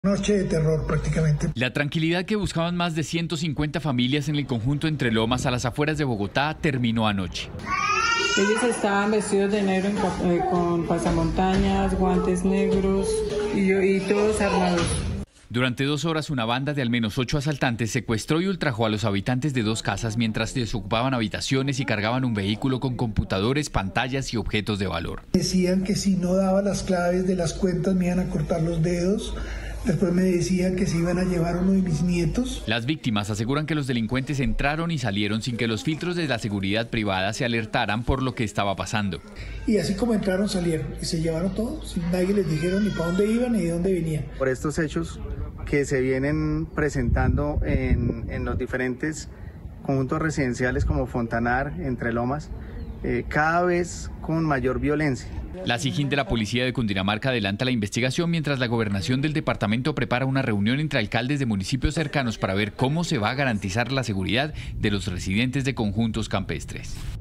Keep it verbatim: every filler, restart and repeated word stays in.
Noche de terror prácticamente. La tranquilidad que buscaban más de ciento cincuenta familias en el conjunto Entre Lomas, a las afueras de Bogotá, terminó anoche. Ellos estaban vestidos de negro en, eh, con pasamontañas, guantes negros y, yo, y todos armados. Durante dos horas una banda de al menos ocho asaltantes secuestró y ultrajó a los habitantes de dos casas mientras desocupaban habitaciones y cargaban un vehículo con computadores, pantallas y objetos de valor. Decían que si no daba las claves de las cuentas me iban a cortar los dedos. Después me decían que se iban a llevar uno de mis nietos. Las víctimas aseguran que los delincuentes entraron y salieron sin que los filtros de la seguridad privada se alertaran por lo que estaba pasando. Y así como entraron, salieron y se llevaron todo, sin nadie les dijeron ni para dónde iban ni de dónde venían. Por estos hechos que se vienen presentando en, en los diferentes conjuntos residenciales como Fontanar, Entre Lomas, eh, cada vez con mayor violencia. La SIJIN de la Policía de Cundinamarca adelanta la investigación mientras la gobernación del departamento prepara una reunión entre alcaldes de municipios cercanos para ver cómo se va a garantizar la seguridad de los residentes de conjuntos campestres.